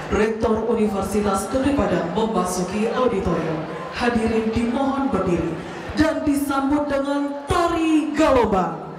Rektor Universitas Negeri Padang memasuki auditorium. Hadirin dimohon berdiri dan disambut dengan tari galoba.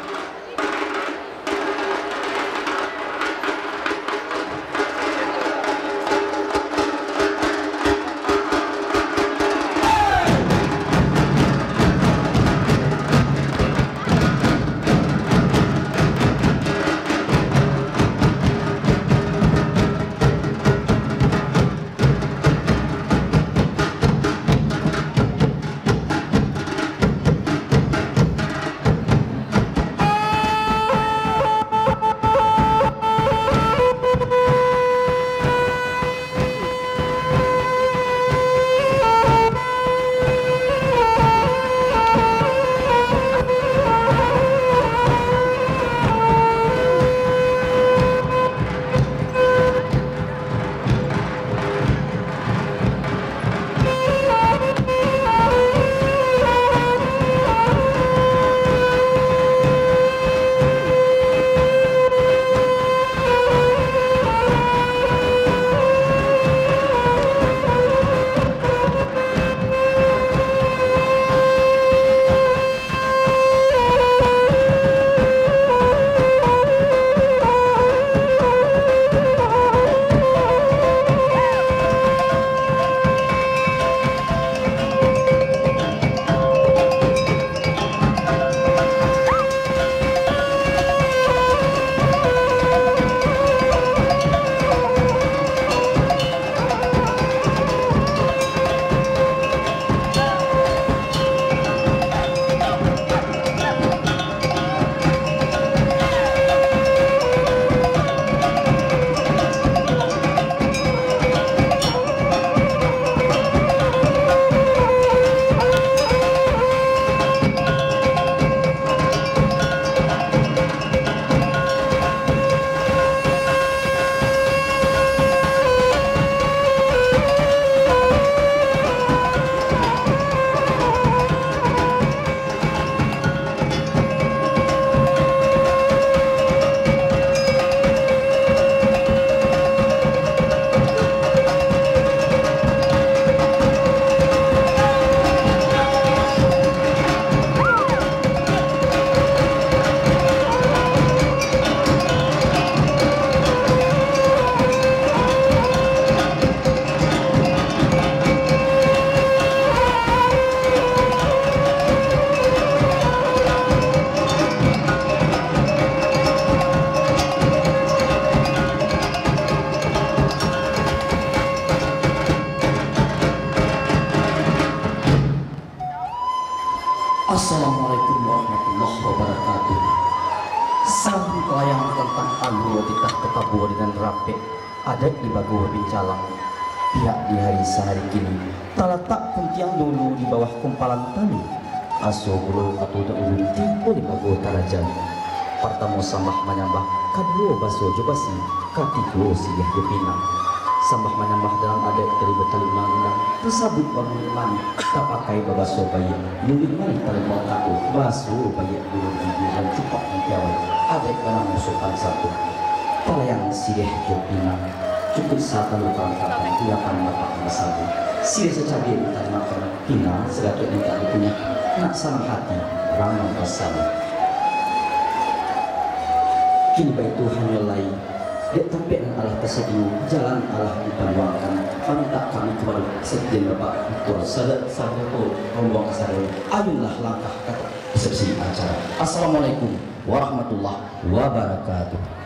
Assalamualaikum warahmatullahi wabarakatuh. Salam pelayang tentang alur titah ketabuh dengan rapi adat di bagu bincalang. Pihak di hari sehari kini tak letak puntiang dulu di bawah kumpalan tani. Aso bulu atau dahulu tipu di bagu tarajan. Pertama sambah menyambah kadua baso jobasi katiku siyah dipinang. Sambah menyambah dalam adat dari betul undang-undang tersabut bangun iman tak pakai babaso bayi nulit mari tali mau aku baso bayi dulu dan cepat mengkiawai adat barang musuhan satu talayang sirih jopina cukup saat luka angkatan tiapan bapak masalah sirih secabai utari makan pina segatuk yang tak punya nak sama hati ramah bersama kini baik Tuhan yolai dia tempat Allah tersedia jalan Allah diperluangkan minta kami kepada sekjen Bapak Ketua Sadat rombong kesadaran ayunlah langkah kata resepsi acara. Assalamualaikum warahmatullahi wabarakatuh.